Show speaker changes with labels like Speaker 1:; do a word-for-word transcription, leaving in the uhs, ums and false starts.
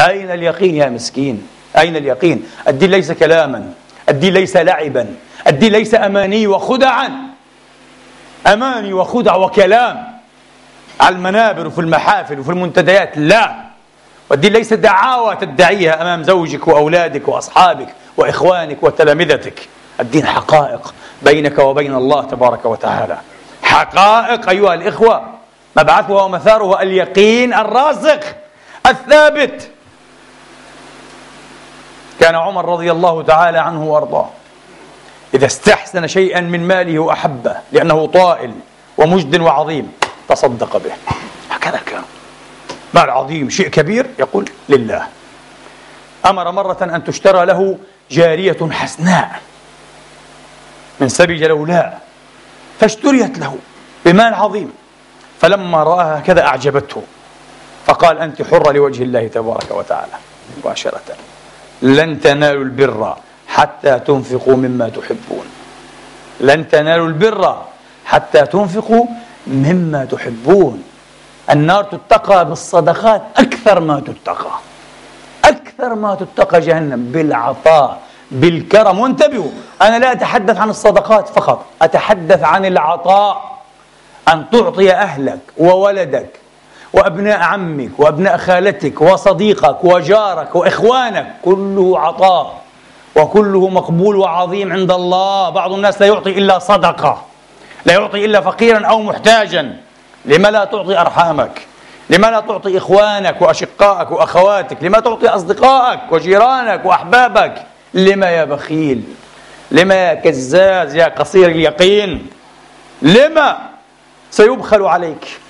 Speaker 1: أين اليقين يا مسكين؟ أين اليقين؟ الدين ليس كلاما، الدين ليس لعبا، الدين ليس أماني وخدعا، أماني وخدع وكلام على المنابر وفي المحافل وفي المنتديات، لا. والدين ليس دعاوى تدعيها أمام زوجك وأولادك وأصحابك وإخوانك وتلامذتك. الدين حقائق بينك وبين الله تبارك وتعالى، حقائق أيها الإخوة، مبعثها ومثارها اليقين الراسخ الثابت. كان عمر رضي الله تعالى عنه وأرضاه إذا استحسن شيئا من ماله وأحبه لأنه طائل ومجد وعظيم تصدق به. هكذا كان، مال عظيم شيء كبير يقول لله. أمر مرة أن تشترى له جارية حسناء من سبي جلولاء، فاشتريت له بمال عظيم، فلما رآها هكذا أعجبته فقال أنت حرة لوجه الله تبارك وتعالى مباشرة. لن تنالوا البر حتى تنفقوا مما تحبون، لن تنالوا البر حتى تنفقوا مما تحبون. النار تتقى بالصدقات أكثر ما تتقى، أكثر ما تتقى جهنم بالعطاء بالكرم. وانتبهوا، أنا لا أتحدث عن الصدقات فقط، أتحدث عن العطاء، أن تعطي أهلك وولدك وأبناء عمك وأبناء خالتك وصديقك وجارك وإخوانك، كله عطاء وكله مقبول وعظيم عند الله. بعض الناس لا يعطي إلا صدقة، لا يعطي إلا فقيرا أو محتاجا. لما لا تعطي أرحامك؟ لما لا تعطي إخوانك وأشقائك وأخواتك؟ لما تعطي أصدقائك وجيرانك وأحبابك؟ لما يا بخيل؟ لما يا كزاز يا قصير اليقين؟ لما سيبخل عليك؟